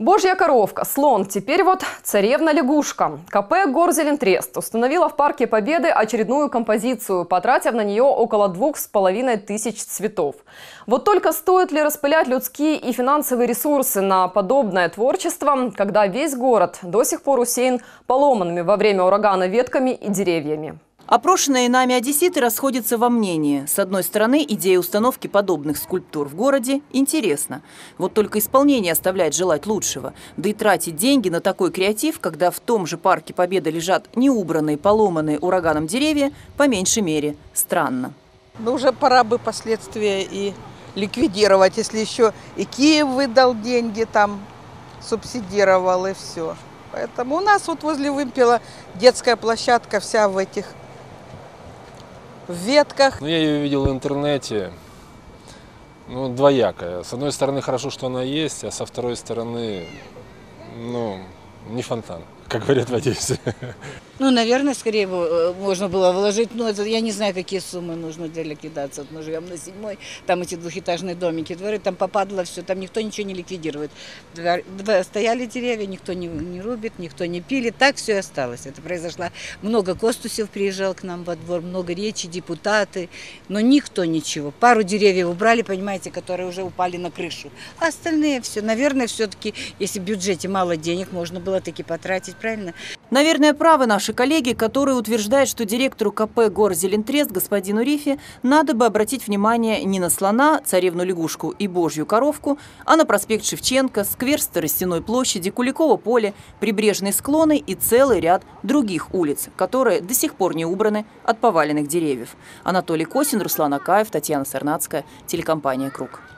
Божья коровка, слон, теперь вот царевна-лягушка. КП «Горзелентрест» установила в Парке Победы очередную композицию, потратив на нее около 2500 цветов. Вот только стоит ли распылять людские и финансовые ресурсы на подобное творчество, когда весь город до сих пор усеян поломанными во время урагана ветками и деревьями? Опрошенные нами одесситы расходятся во мнении. С одной стороны, идея установки подобных скульптур в городе интересна. Вот только исполнение оставляет желать лучшего. Да и тратить деньги на такой креатив, когда в том же Парке Победы лежат неубранные, поломанные ураганом деревья, по меньшей мере, странно. Ну, уже пора бы последствия и ликвидировать, если еще и Киев выдал деньги, там субсидировал и все. Поэтому у нас вот возле вымпела детская площадка вся в этих ветках. Я ее видел в интернете, двоякая. С одной стороны, хорошо, что она есть, а со второй стороны, не фонтан, как говорят в Одессе. Наверное, скорее можно было вложить, я не знаю, какие суммы нужны для ликвидации. Вот мы живем на 7-й, там эти двухэтажные домики, дворы, там попадало все, там никто ничего не ликвидирует. Стояли деревья, никто не рубит, никто не пилит, так все и осталось. Это произошло. Много Костусев приезжал к нам во двор, много речи, депутаты, но никто ничего. Пару деревьев убрали, понимаете, которые уже упали на крышу. А остальные все, наверное, все-таки, если в бюджете мало денег, можно было таки потратить, правильно? Наверное, правы наши коллеги, которые утверждают, что директору КП «Горзелентрест» господину Рифе надо бы обратить внимание не на слона, царевну-лягушку и божью коровку, а на проспект Шевченко, сквер Старостяной площади, Куликово поле, прибрежные склоны и целый ряд других улиц, которые до сих пор не убраны от поваленных деревьев. Анатолий Косин, Руслан Акаев, Татьяна Сарнацкая, телекомпания «Круг».